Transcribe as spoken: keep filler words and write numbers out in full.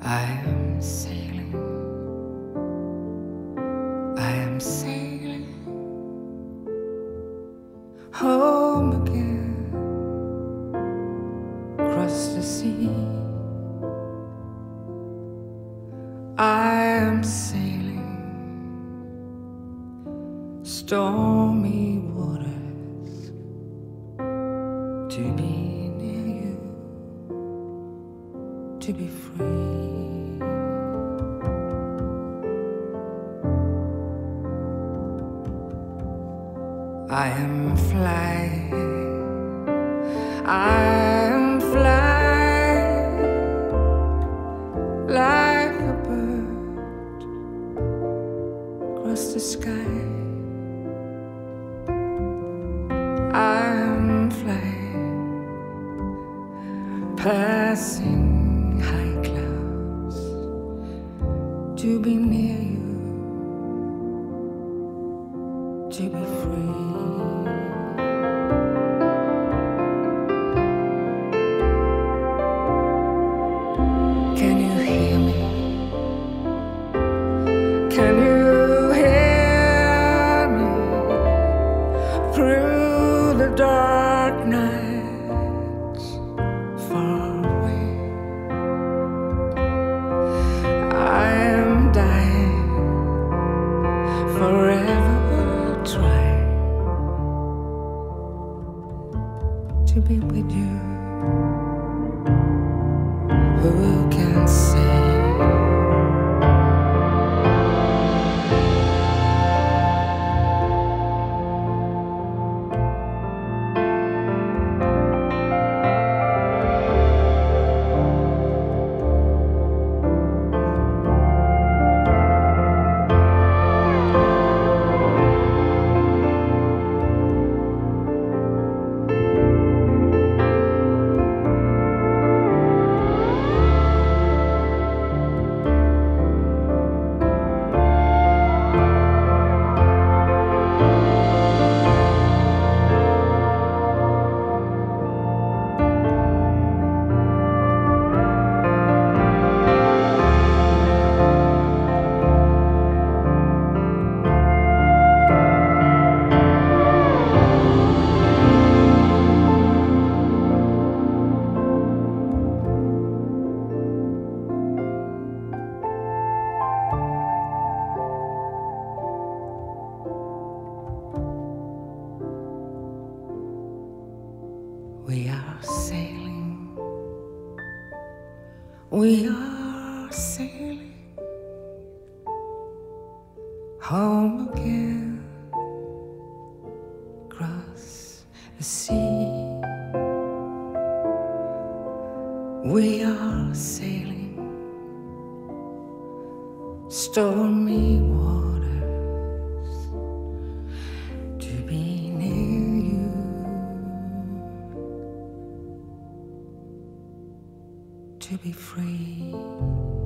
I am sailing, I am sailing home again, across the sea. I am sailing stormy waters to be near you, to be free. I am flying, I am flying like a bird across the sky. I am flying, passing high clouds to be near you, to be free. Can you hear me? Can you hear me through the dark nights far away? I am dying, forever trying to be with you. Who can say? We are sailing, we are sailing home again, across the sea. We are sailing stormy waters to be near you, to be free.